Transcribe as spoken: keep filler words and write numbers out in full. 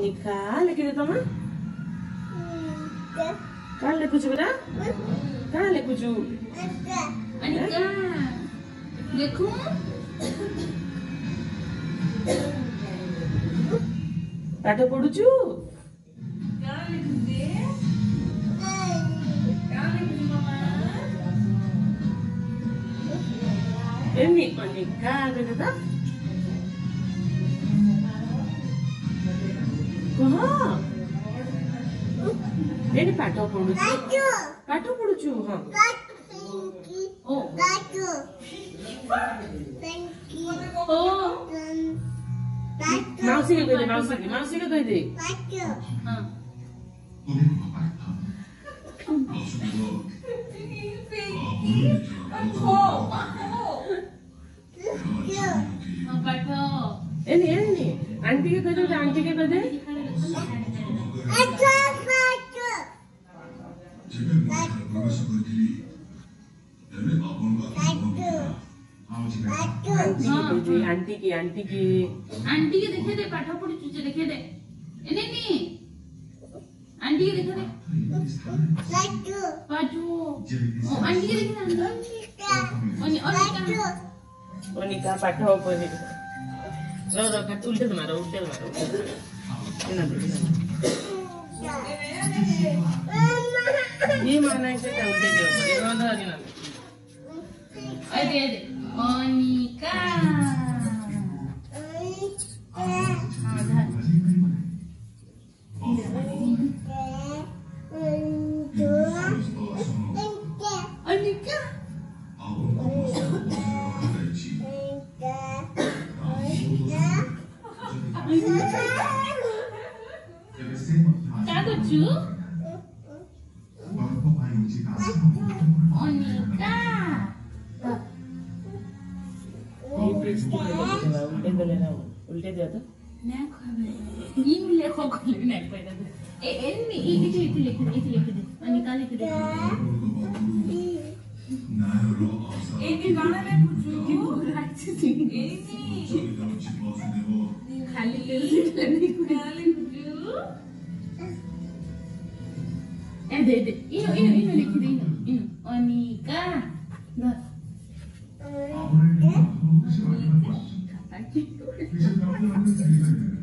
अनिका लेखि दे तमा कहाँ लेखुछु बेटा कहाँ लेखुछु अनिका देखू पाठ पढुछु कहाँ लिखु दे कहाँ लिखु मामा एनी अनिका बेटा ता कहाँ एनी पाठ पढुछु पाठ पढुछु हां ओ ओ माउसी के कह दे माउसी के माउसी के कह दे हां एनी एनी आंटी के कह दे आंटी के कह दे आंटी की आंटी की आंटी के देखे दे पाठ पढ़ी चुचे देखे दे एने नी आंटी के देखे दे पाजू ओ आंटी के देखे दे ओनी ओनिका ओनिका पाठ पढ़ी लो लो का उल्टे मारो उल्टे मारो इना दे ये माना इसे उल्टे दे रो रो ना अरे अरे अनिका अनिका क्या कुछ अनिका उल्टे दे लेना उल्टे दे तो ना खावे ये मिले खो खो ले ना पैदा ए ए नी ये ये ये लिख दे ये लिख दे अनिका लिख दे ए नी गाना ले कुछ की राखी थी ए नी खाली ले ले नहीं गाना ले कुछ ए दे दे इनो इनो इनो लिख दे इनो इनो अनिका ना Thank you.